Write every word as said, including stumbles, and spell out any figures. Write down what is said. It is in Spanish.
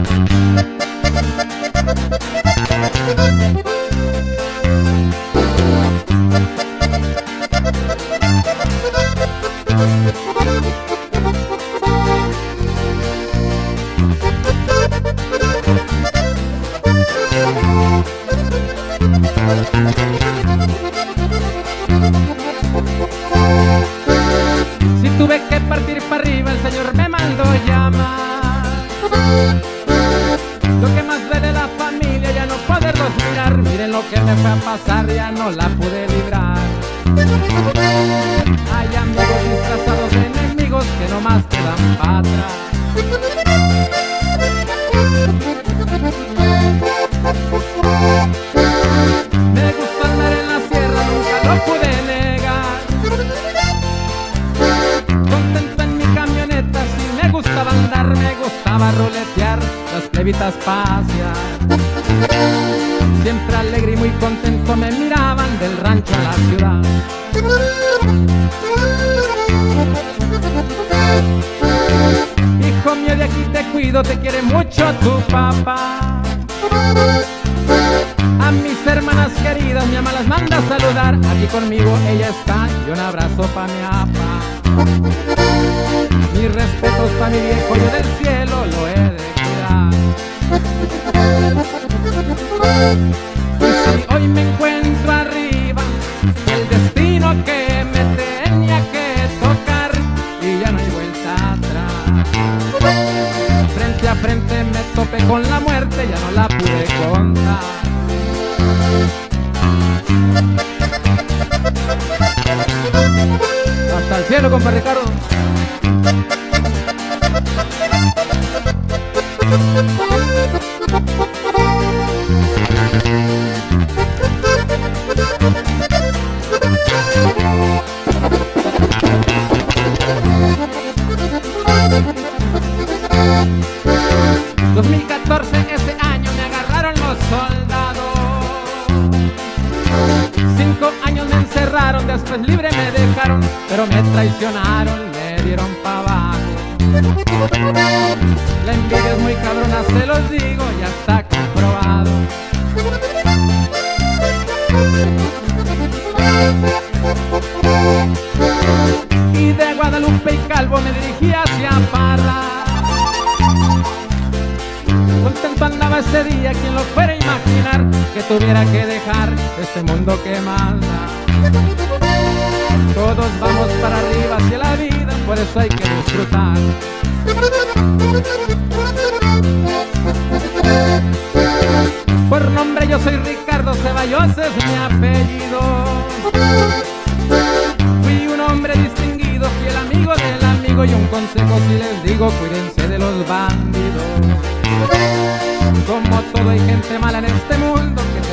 Si tuve que partir para arriba, el Señor me mandó llamar. Lo que más duele la familia, ya no poderlos mirar. Miren lo que me fue a pasar, ya no la pude librar. Hay amigos disfrazados de enemigos que nomás te dan para atrás. Me gusta andar en la sierra, nunca lo pude negar. Contento en mi camioneta, sí me gustaba andar, me gustaba roletear, las plebitas pasear. Siempre alegre y muy contento me miraban del rancho a la ciudad. Hijo mío, de aquí te cuido, te quiere mucho tu papá. A mis hermanas queridas, mi mamá las manda a saludar. Aquí conmigo ella está y un abrazo pa' mi papá. Mis respetos pa' mi viejo, yo del cielo lo he de cuidar. Y si hoy me encuentro arriba, el destino que me tenía que tocar y ya no hay vuelta atrás. Frente a frente me topé con la muerte, ya no la pude contar. Hasta el cielo, compa Ricardo. dos mil catorce, ese año me agarraron los soldados. Cinco años me encerraron, después libre me dejaron, pero me traicionaron, me dieron pa' abajo. La envidia es muy cabrona, se los digo, ya está comprobado. Y de Guadalupe y Calvo me dirigí hacia Parra. Contento andaba ese día, quien lo fuera a imaginar, que tuviera que dejar este mundo que manda. Todos vamos para arriba hacia la vida, por eso hay que disfrutar. Por nombre yo soy Ricardo Ceballos, es mi apellido. Fui un hombre distinguido, fui el amigo del amigo, y un consejo si les digo, cuídense de los bandidos. Como todo hay gente mala en este mundo que